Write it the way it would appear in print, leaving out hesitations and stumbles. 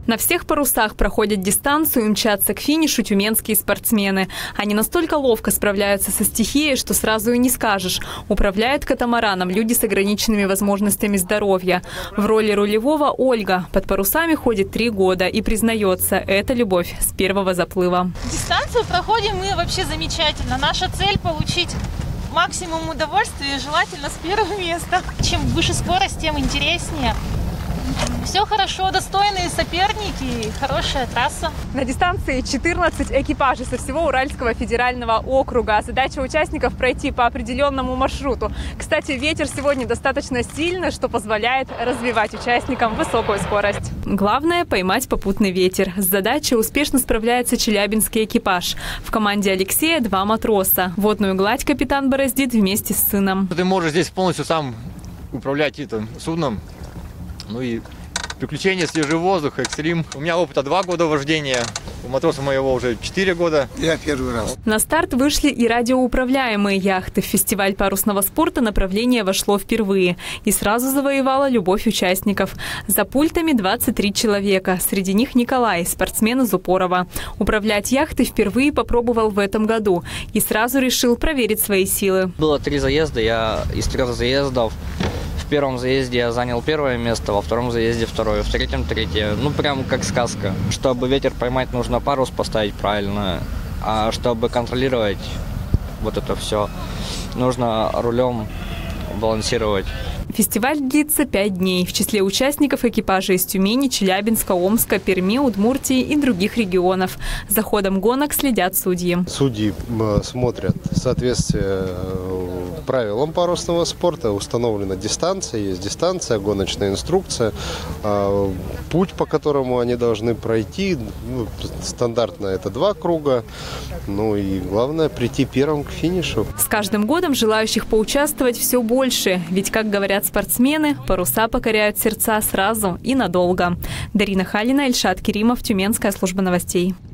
На всех парусах проходят дистанцию и мчатся к финишу тюменские спортсмены. Они настолько ловко справляются со стихией, что сразу и не скажешь. Управляют катамараном люди с ограниченными возможностями здоровья. В роли рулевого Ольга. Под парусами ходит 3 года и признается, это любовь с первого заплыва. Дистанцию проходим мы вообще замечательно. Наша цель – получить максимум удовольствия, желательно с первого места. Чем выше скорость, тем интереснее. Все хорошо, достойные соперники, хорошая трасса. На дистанции 14 экипажей со всего Уральского федерального округа. Задача участников пройти по определенному маршруту. Кстати, ветер сегодня достаточно сильный, что позволяет развивать участникам высокую скорость. Главное – поймать попутный ветер. С задачей успешно справляется челябинский экипаж. В команде Алексея 2 матроса. Водную гладь капитан бороздит вместе с сыном. Ты можешь здесь полностью сам управлять этим судном. Ну и приключения, свежий воздух, экстрим. У меня опыта 2 года вождения, у матроса моего уже 4 года. Я первый раз. На старт вышли и радиоуправляемые яхты. В фестиваль парусного спорта направление вошло впервые и сразу завоевало любовь участников. За пультами 23 человека. Среди них Николай, спортсмен из Упорова. Управлять яхтой впервые попробовал в этом году и сразу решил проверить свои силы. Было 3 заезда, я из 3 заездов. В первом заезде я занял 1 место, во втором заезде 2, в третьем 3. Ну, прям как сказка. Чтобы ветер поймать, нужно парус поставить правильно. А чтобы контролировать вот это все, нужно рулем балансировать. Фестиваль длится 5 дней. В числе участников экипажи из Тюмени, Челябинска, Омска, Перми, Удмуртии и других регионов. За ходом гонок следят судьи. Судьи смотрят соответствие правилам парусного спорта. Установлена дистанция, есть дистанция, гоночная инструкция, путь, по которому они должны пройти. Ну, стандартно это 2 круга. Ну и главное прийти первым к финишу. С каждым годом желающих поучаствовать все больше. Ведь, как говорят спортсмены, паруса покоряют сердца сразу и надолго. Дарина Халина, Ильшат Керимов, Тюменская служба новостей.